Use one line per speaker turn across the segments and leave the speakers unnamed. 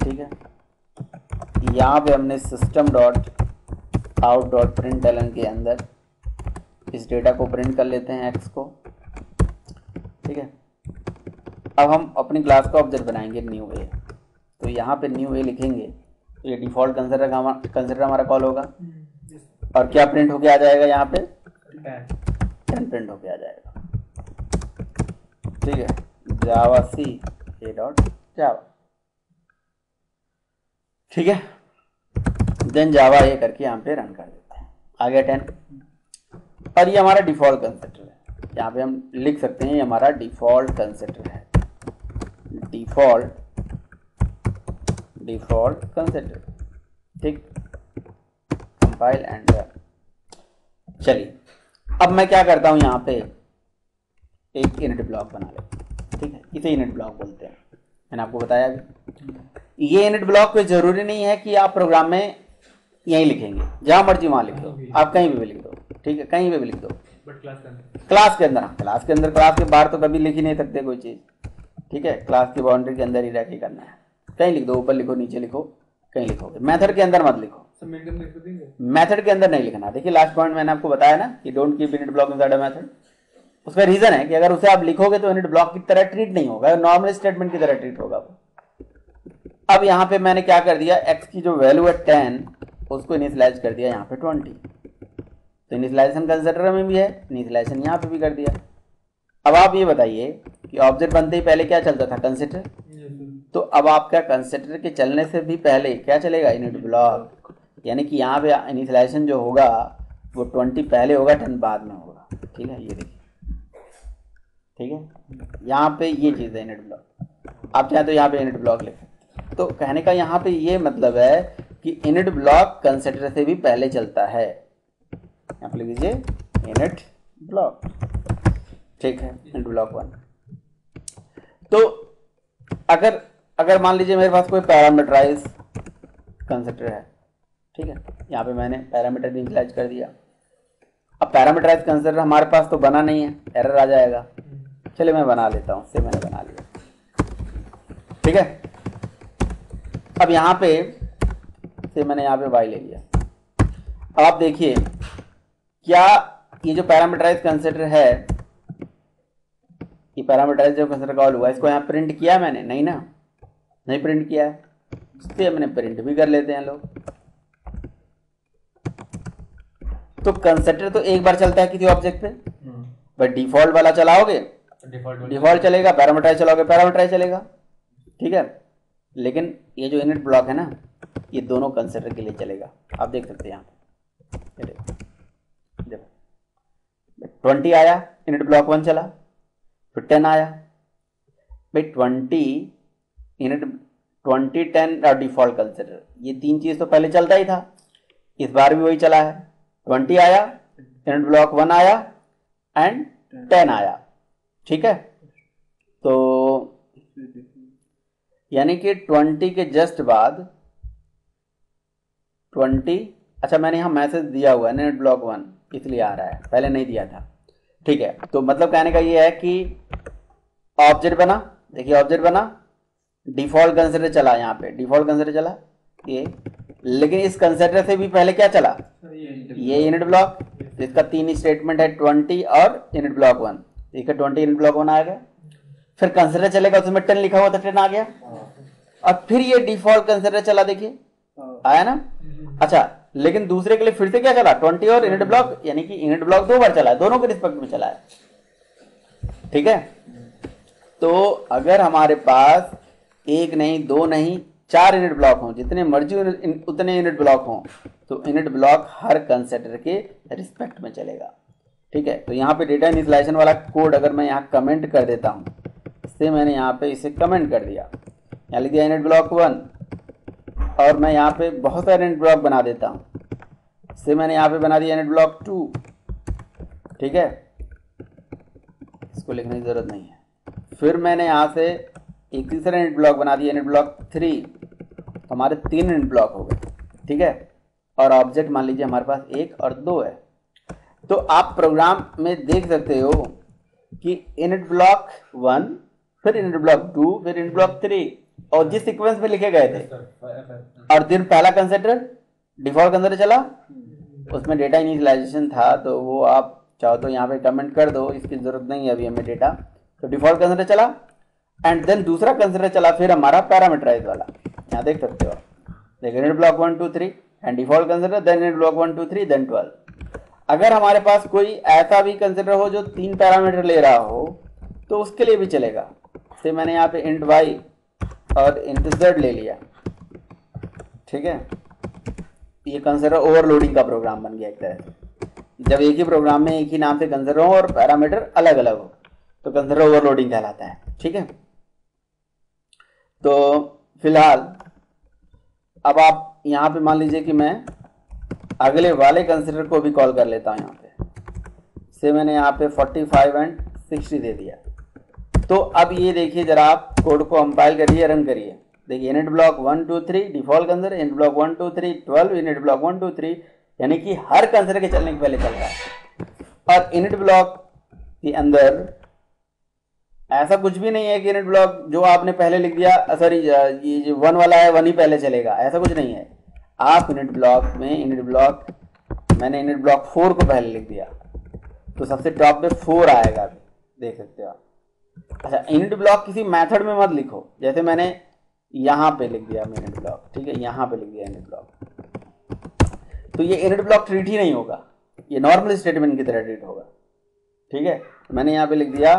ठीक है। यहाँ पे हमने system dot out dot print LN के अंदर इस डेटा को प्रिंट कर लेते हैं एक्स को, ठीक है। अब हम अपनी क्लास का ऑब्जेक्ट बनाएंगे न्यू ए, तो यहाँ पे न्यू ए लिखेंगे तो ये डिफॉल्ट कंसिडर हमारा कॉल होगा और क्या प्रिंट होके आ जाएगा, यहाँ पे 10 प्रिंट होके आ जाएगा, ठीक है। जावा सी ए डॉट जावा, ठीक है। देन जावा ए करके यहाँ पे रन कर देते हैं, आ गया 10। और ये हमारा डिफॉल्ट कंसिडर है, यहाँ पे हम लिख सकते हैं ये हमारा डिफॉल्ट कंसिडर है, डिफॉल्ट कंसिडर, ठीक। Compile and run. चलिए अब मैं क्या करता हूं, यहाँ पे एक इनिट ब्लॉक बना ले, ठीक है। इसे इनिट ब्लॉक बोलते हैं, मैंने आपको बताया अभी। ये इनिट ब्लॉक कोई जरूरी नहीं है कि आप प्रोग्राम में यहीं लिखेंगे, जहां मर्जी वहां लिख दो, आप कहीं भी लिख दो, ठीक है, कहीं भी लिख दो। क्लास के अंदर, क्लास के बाहर तो कभी लिख ही नहीं सकते कोई चीज, ठीक है। क्लास की बाउंड्री के अंदर ही रह के करना है, कहीं लिख दो, ऊपर लिखो, नीचे लिखो, कहीं लिखोगे। मेथड के अंदर मत लिखो, मेथड के अंदर नहीं लिखना। देखिए लास्ट पॉइंट मैंने आपको बताया ना कि don't keep init block inside a method. उसका रीजन है कि अगर उसे आप लिखोगे तो इनिट ब्लॉक की तरह ट्रीट नहीं होगा, नॉर्मल स्टेटमेंट की तरह ट्रीट होगा वो। अब यहाँ पे मैंने क्या कर दिया, x की जो वैल्यू है 10 उसको इनिशियलाइज कर दिया यहाँ पे 20, तो इनिशियलाइजेशन कंसिडर में भी है, इनिशियलाइजेशन यहाँ पे भी कर दिया। अब आप ये बताइए कि ऑब्जेक्ट बनते ही पहले क्या चलता था, कंसिडर। तो अब आपका कंसिडर के चलने से भी पहले क्या चलेगा, इनिट ब्लॉक, यानी कि यहाँ पे इनिशियलाइजेशन जो होगा वो 20 पहले होगा, 10 बाद में होगा, ठीक है। ये देखिए, ठीक है, यहाँ पे ये चीज है इनिट ब्लॉक। आप चाहे तो यहाँ पे इनिट ब्लॉक लिखें। तो कहने का यहाँ पे ये मतलब है कि इनिट ब्लॉक कंसिडर से भी पहले चलता है। यहाँ पे लिख दीजिए इनिट ब्लॉक, ठीक है, इनिट ब्लॉक 1। तो अगर मान लीजिए मेरे पास कोई पैरामीटराइज कंसिडर है, ठीक है, यहाँ पे मैंने पैरामीटर भी इनिशियलाइज कर दिया। अब पैरामीटराइज कंसिडर हमारे पास तो बना नहीं है, एरर आ जाएगा। चलिए मैं बना लेता हूँ, से मैंने बना लिया, ठीक है। अब यहाँ पे से मैंने यहाँ पे y ले लिया। अब आप देखिए क्या ये जो पैरामीटराइज कंसिडर है, ये पैरामीटराइज जो कंसिडर कॉल हुआ, इसको यहाँ प्रिंट किया मैंने, नहीं ना, नहीं प्रिंट किया है, इसलिए मैंने प्रिंट भी कर लेते हैं लोग। तो कंसिडर तो एक बार चलता है किसी ऑब्जेक्ट पे, बट डिफॉल्ट वाला चलाओगे डिफॉल्ट चलेगा, पैरामीटराइज चलाओगे पैरामीटराइज चलेगा, ठीक है। लेकिन ये जो इनिट ब्लॉक है ना, ये दोनों कंसिडर के लिए चलेगा। आप देख सकते हैं यहाँ देखो 20 आया, इनिट ब्लॉक 1 चला, फिर 10 आया। भाई 20 इनिट 20 10 और डिफॉल्ट कंसिडर, ये तीन चीज तो पहले चलता ही था, इस बार भी वही चला है। 20 आया, इनिट ब्लॉक 1 आया एंड 10 आया, ठीक है। तो यानी कि 20 के जस्ट बाद 20, अच्छा मैंने यहाँ मैसेज दिया हुआ है इनिट ब्लॉक 1, इसलिए आ रहा है, पहले नहीं दिया था, ठीक है। तो मतलब कहने का ये है कि ऑब्जेक्ट बना, देखिए ऑब्जेक्ट बना, डिफॉल्ट कंसिडर चला, यहाँ पे डिफॉल्ट कंसिडर चला ये, लेकिन इस कंसिडर से भी पहले क्या चला, ये इनिट ब्लॉक। इसका 3 स्टेटमेंट है, 20 और इनिट ब्लॉक 1, ठीक है। 20 इनिट ब्लॉक 1 आ गया, फिर कंसिडर चलेगा, उसमें 10 लिखा हुआ था, 10 आ गया, और फिर ये डिफॉल्ट कंसिडर चला, देखिए आया ना। अच्छा लेकिन दूसरे के लिए फिर से क्या चला, 20 और इनिट ब्लॉक, यानी कि इनिट ब्लॉक 2 बार चला है, दोनों के रिस्पेक्ट में चला है, ठीक है। तो अगर हमारे पास एक नहीं, 2 नहीं, 4 इनिट ब्लॉक हों, जितने मर्जी उतने इनिट ब्लॉक हों, तो इनिट ब्लॉक हर कंसिडर के रिस्पेक्ट में चलेगा, ठीक है। तो यहाँ पे डेटा इनिशियलाइजेशन वाला कोड अगर मैं यहाँ कमेंट कर देता हूँ, इससे मैंने यहाँ पे इसे कमेंट कर दिया, यहाँ लिख दिया इनिट ब्लॉक 1, और मैं यहाँ पे बहुत सारे इनिट ब्लॉक बना देता हूँ, इससे मैंने यहाँ पे बना दिया इनिट ब्लॉक 2, ठीक है, इसको लिखने की जरूरत नहीं है। फिर मैंने यहाँ से एक तीसरा इनिट ब्लॉक बना दिया, इनिट ब्लॉक 3, हमारे 3 इनिट ब्लॉक हो गए, ठीक है। और ऑब्जेक्ट मान लीजिए हमारे पास 1 और 2 है। तो आप प्रोग्राम में देख सकते हो कि इनिट ब्लॉक 1, फिर इनिट ब्लॉक 2, फिर इनिट ब्लॉक 3, और जिस सीक्वेंस में लिखे गए थे, और फिर पहला कंसिडर डिफॉल्ट कंसिडर चला, उसमें डेटा इनिशियलाइजेशन था, तो वो आप चाहो तो यहाँ पे कमेंट कर दो, इसकी जरूरत नहीं है अभी हमें डेटा। तो डिफॉल्ट कंसिडर चला एंड देन दूसरा कंसिडर चला फिर हमारा पैरामीटराइज वाला, यहाँ देख सकते हो देखिए init block 1 2 3 and default constructor, then init block 1 2 3 then 12। अगर हमारे पास कोई ऐसा भी कंसिडर हो जो 3 पैरामीटर ले रहा हो तो उसके लिए भी चलेगा। से मैंने यहाँ पे इंट y और इंट z ले लिया, ठीक है। ये कंसिडर ओवरलोडिंग का प्रोग्राम बन गया एक तरह से। जब एक ही प्रोग्राम में एक ही नाम से कंसिडर हो और पैरामीटर अलग अलग हो तो कंसिडर ओवरलोडिंग कहलाता है, ठीक है। तो फिलहाल अब आप यहाँ पे मान लीजिए कि मैं अगले वाले कंसिडर को भी कॉल कर लेता हूँ। यहाँ पे से मैंने यहाँ पे 45 एंड 60 दे दिया। तो अब ये देखिए जरा, आप कोड को कंपाइल करिए, रन करिए। देखिए init block 1 2 3 default consider, init block 1 2 3 12, init block 1 2 3, यानी कि हर कंसिडर के चलने के पहले चल रहा है। और इनिट ब्लॉक के अंदर ऐसा कुछ भी नहीं है कि इनिट ब्लॉक जो आपने पहले लिख दिया, सॉरी ये जो 1 वाला है 1 ही पहले चलेगा, ऐसा कुछ नहीं है। आप इनिट ब्लॉक में मैंने इनिट ब्लॉक 4 को पहले लिख दिया तो सबसे टॉप पे 4 आएगा, देख सकते हो आप। अच्छा, इनिट ब्लॉक किसी मेथड में मत लिखो, जैसे मैंने यहाँ पे लिख दिया इनिट ब्लॉक, ठीक है, यहाँ पे लिख दिया इनिट ब्लॉक, तो ये इनिट ब्लॉक ट्रीट ही नहीं होगा, ये नॉर्मल स्टेटमेंट की तरह ट्रीट होगा, ठीक है। मैंने यहाँ पे लिख दिया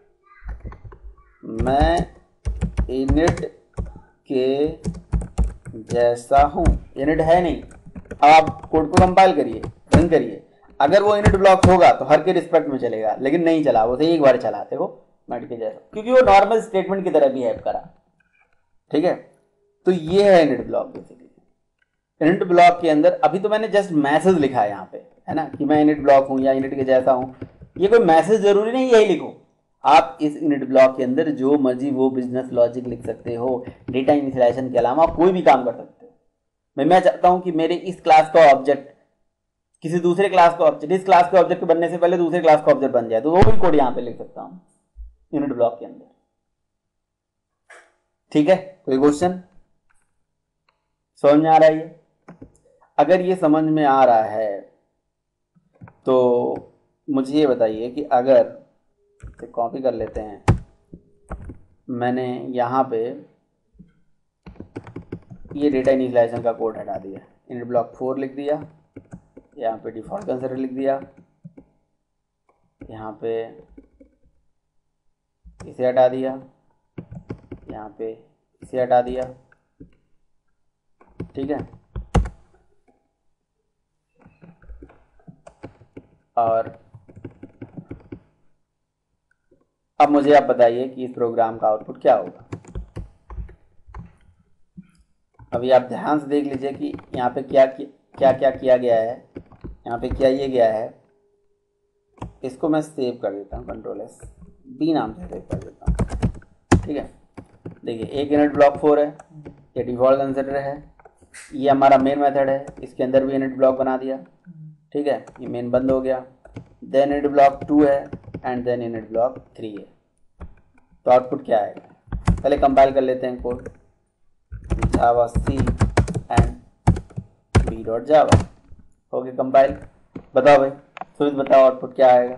मैं इनिट के जैसा हूं, इनिट है नहीं। अब आप कोड को कंपाइल करिए, रन करिए, अगर वो इनिट ब्लॉक होगा तो हर के रिस्पेक्ट में चलेगा, लेकिन नहीं चला, वो एक बार चला, देखो मैट के जैसा, क्योंकि वो नॉर्मल स्टेटमेंट की तरह बिहेव करा, ठीक है। तो ये है init block basically. Init block के अंदर अभी तो मैंने जस्ट मैसेज लिखा है यहाँ पे, है ना, कि मैं इनिट ब्लॉक हूँ या इनिट के जैसा हूँ। ये कोई मैसेज जरूरी नहीं यही लिखो, आप इस इनिट ब्लॉक के अंदर जो मर्जी वो बिजनेस लॉजिक लिख सकते हो, डेटा इनिशियलाइजेशन के अलावा कोई भी काम कर सकते हो। मैं चाहता हूं कि मेरे इस क्लास का ऑब्जेक्ट किसी दूसरे क्लास का ऑब्जेक्ट, इस क्लास के ऑब्जेक्ट बनने से पहले दूसरे क्लास का ऑब्जेक्ट बन जाए, तो वो भी कोड यहाँ पे लिख सकता हूँ इनिट ब्लॉक के अंदर, ठीक है। कोई क्वेश्चन समझ में आ रहा है ये? अगर ये समझ में आ रहा है तो मुझे ये बताइए कि अगर कॉपी कर लेते हैं, मैंने यहाँ पे ये डेटा इनिशियलाइजेशन का कोड हटा दिया, इनिट ब्लॉक 4 लिख दिया, यहाँ पे डिफॉल्ट कंसिडर लिख दिया, यहाँ पे इसे हटा दिया, यहाँ पे इसे हटा दिया, ठीक है। और अब मुझे आप बताइए कि इस प्रोग्राम का आउटपुट क्या होगा। अभी आप ध्यान से देख लीजिए कि यहाँ पे क्या किया गया है। यहाँ पे क्या ये गया है, इसको मैं सेव कर देता हूँ, Ctrl+S B नाम से सेव कर देता हूँ, ठीक है। देखिए एक इनिट ब्लॉक 4 है, ये डिफॉल्ट कंसिडर है, ये हमारा मेन मेथड है, इसके अंदर भी इनिट ब्लॉक बना दिया, ठीक है, ये मेन बंद हो गया। देन इनिट ब्लॉक 2 है एंड देन इनिट ब्लॉक 3 है। तो आउटपुट क्या आएगा, पहले कंपाइल कर लेते हैं code, Java C and b.java हो गया कंपाइल। बताओ भाई सुमित, बताओ आउटपुट क्या आएगा।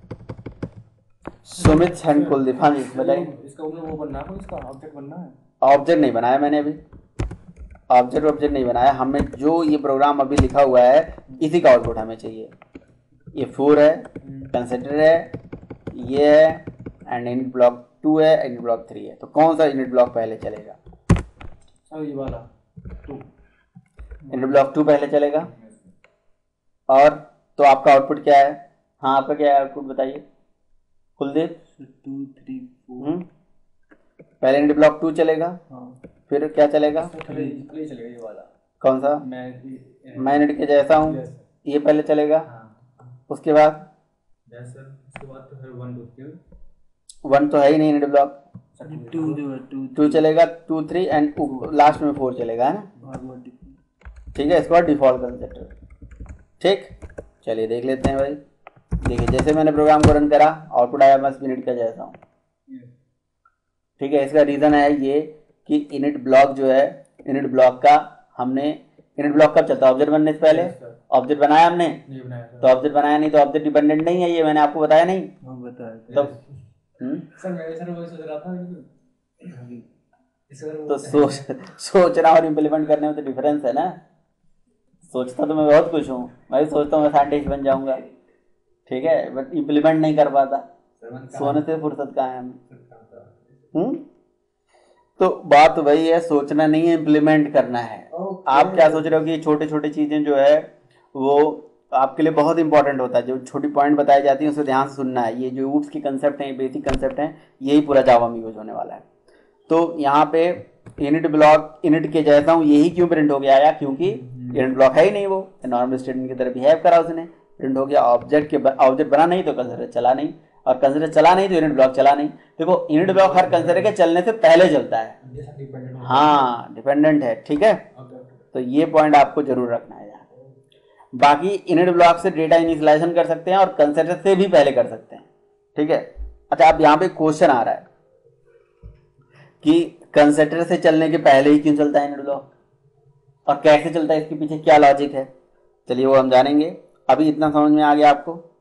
सुमित एंड कुलदीप, हाँ जी बताइए।
इसका वो बनना है, इसका ऑब्जेक्ट बनना है।
ऑब्जेक्ट नहीं बनाया मैंने अभी, ऑब्जेक्ट नहीं बनाया, हमें जो ये प्रोग्राम अभी लिखा हुआ है इसी का आउटपुट हमें चाहिए। ये 4 है, कंसिडर है, ये है एंड इनिट ब्लॉक 2 है, इनिट ब्लॉक 3 है। तो कौन सा इनिट ब्लॉक पहले चलेगा?
ये वाला 2,
इनिट ब्लॉक 2 पहले चलेगा। और तो आपका आउटपुट क्या है? हाँ आपका क्या है आउटपुट बताइए कुलदीप।
2 3 4
पहले इनिट ब्लॉक 2 चलेगा,
हाँ,
फिर क्या चलेगा?
3 चलेगा, ये वाला
कौन सा? मैं इनिट के जैसा हूँ, ये पहले चलेगा। उसके बाद
उसके बाद तो फिर 1 2 3
1 तो है ही नहीं इनिट ब्लॉक, 2 चलेगा, 2 3 एंड लास्ट में 4 चलेगा, है ना, ठीक है। इसके बाद डिफॉल्ट कंस्ट्रक्टर, ठीक। चलिए देख लेते हैं भाई। देखिए जैसे मैंने प्रोग्राम को रन करा, आउटपुट आया बस इनिट का जैसा हूँ, ठीक है। इसका रीज़न है ये कि इनिट ब्लॉक जो है, इनिट ब्लॉक का हमने, इनिट ब्लॉक कब चलता है? ऑब्जेक्ट बनने से पहले। ऑब्जेक्ट बनाया हमने,
नहीं बनाया
तो ऑब्जेक्ट बनाया नहीं तो ऑब्जेक्ट डिपेंडेंट नहीं है, ये मैंने आपको बताया नहीं?
बताया
तब
सर। मैं वही सोच रहा था
तो सोचना और इम्प्लीमेंट करने में तो डिफरेंस है ना। सोचता तो मैं बहुत कुछ हूँ, मैं भी सोचता हूँ मैं साइंटिस्ट बन जाऊंगा, ठीक है, बट इम्प्लीमेंट नहीं कर पाता। सोने से फुर्सत कहाँ है हमें। तो बात वही है, सोचना नहीं है, इम्प्लीमेंट करना है। आप क्या सोच रहे हो कि छोटे छोटे चीजें जो है वो आपके लिए बहुत इंपॉर्टेंट होता है, जो छोटी पॉइंट बताई जाती है उसे ध्यान से सुनना है। ये जो ऊप्स की कंसेप्ट है, बेसिक कंसेप्ट है, यही पूरा जावा में यूज होने वाला है। तो यहाँ पे इनिट ब्लॉक, इनिट के जैसा हूँ, यही क्यों प्रिंट हो गया आया? क्योंकि इनिट ब्लॉक है ही नहीं, वो नॉर्मल स्टेटमेंट की तरह बिहेव करा उसने, प्रिंट हो गया। ऑब्जेक्ट बना नहीं तो कंसिडर चला नहीं, और कंसिडर चला नहीं तो इनिट ब्लॉक चला नहीं। देखो इनिट ब्लॉक हर कंसिडर के चलने से पहले चलता है, हाँ डिपेंडेंट है, ठीक है। तो ये पॉइंट आपको जरूर रखना है। बाकी इनिट ब्लॉक से डेटा इनिशियलाइजेशन कर सकते हैं और कंसिडर से भी पहले कर सकते हैं, ठीक है। अच्छा, अब यहाँ पे क्वेश्चन आ रहा है कि कंसिडर से चलने के पहले ही क्यों चलता है इनिट ब्लॉक, और कैसे चलता है, इसके पीछे क्या लॉजिक है। चलिए वो हम जानेंगे। अभी इतना समझ में आ गया आपको?